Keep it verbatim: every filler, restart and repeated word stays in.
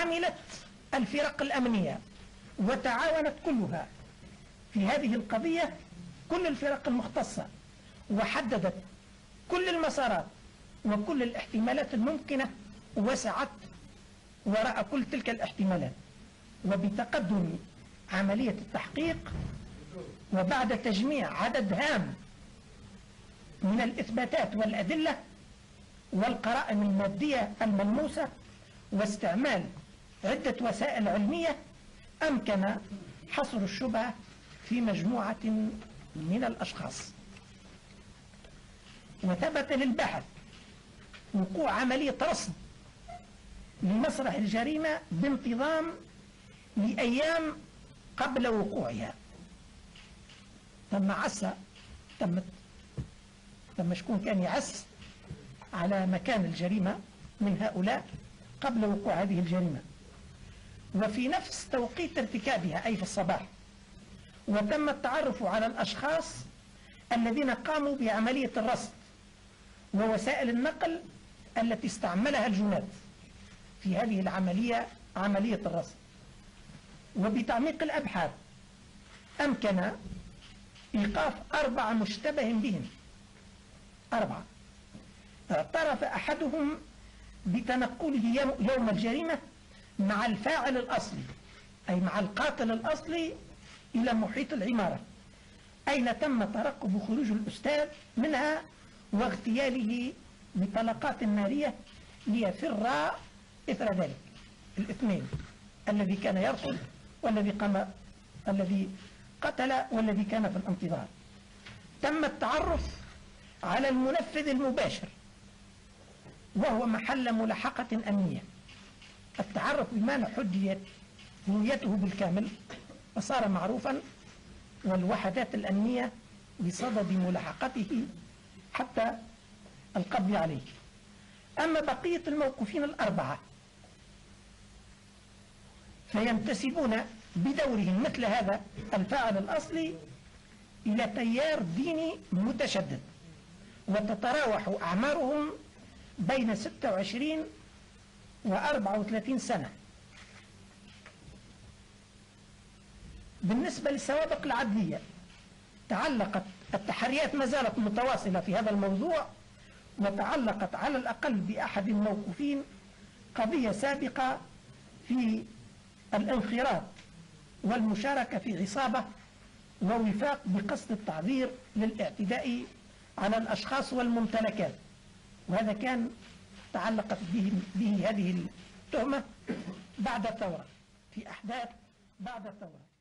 عملت الفرق الأمنية وتعاونت كلها في هذه القضية، كل الفرق المختصة، وحددت كل المسارات وكل الاحتمالات الممكنة، وسعت وراء كل تلك الاحتمالات. وبتقدم عملية التحقيق وبعد تجميع عدد هام من الإثباتات والأدلة والقرائن المادية الملموسة واستعمال عدة وسائل علمية، أمكن حصر الشبهة في مجموعة من الأشخاص. وثبت للباحث وقوع عملية رصد لمسرح الجريمة بانتظام لأيام قبل وقوعها. تم عس تمت تم شكون كان يعس على مكان الجريمة من هؤلاء قبل وقوع هذه الجريمة، وفي نفس توقيت ارتكابها أي في الصباح. وتم التعرف على الأشخاص الذين قاموا بعملية الرصد ووسائل النقل التي استعملها الجنات في هذه العملية، عملية الرصد. وبتعميق الأبحاث أمكن إيقاف أربعة مشتبه بهم، أربعة اعترف أحدهم بتنقله يوم الجريمة مع الفاعل الأصلي أي مع القاتل الأصلي إلى محيط العمارة أين تم ترقب خروج الأستاذ منها واغتياله بطلقات نارية ليفر إثر ذلك. الاثنين، الذي كان يرصد والذي قام الذي قتل والذي كان في الانتظار. تم التعرف على المنفذ المباشر وهو محل ملاحقة أمنية. التعرف بمعنى حددت هويته بالكامل وصار معروفا، والوحدات الأمنية بصدد ملاحقته حتى القبض عليه. أما بقية الموقوفين الأربعة فينتسبون بدورهم مثل هذا الفاعل الأصلي إلى تيار ديني متشدد، وتتراوح أعمارهم بين ستة وعشرين وأربعة وثلاثين سنة. بالنسبة للسوابق العدلية تعلقت التحريات ما زالت متواصلة في هذا الموضوع، وتعلقت على الأقل بأحد الموقوفين قضية سابقة في الانخراط والمشاركة في عصابة ووفاق بقصد التعذير للاعتداء على الأشخاص والممتلكات، وهذا كان تعلقت به, به هذه التهمة بعد الثورة، في أحداث بعد الثورة.